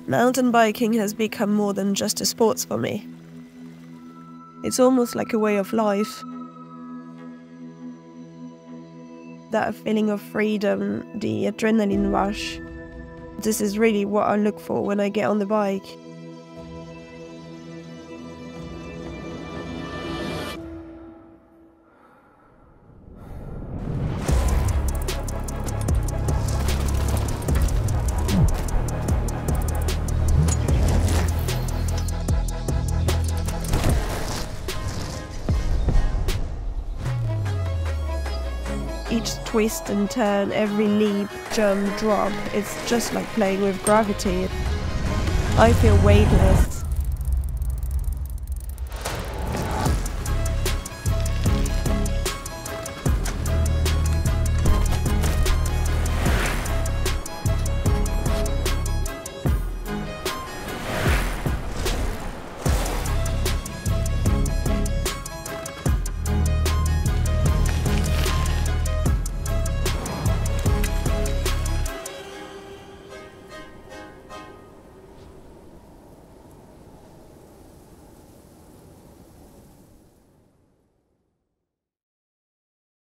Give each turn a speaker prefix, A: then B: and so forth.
A: Mountain biking has become more than just a sport for me. It's almost like a way of life. That feeling of freedom, the adrenaline rush. This is really what I look for when I get on the bike. Each twist and turn, every leap, jump, drop, it's just like playing with gravity. I feel weightless.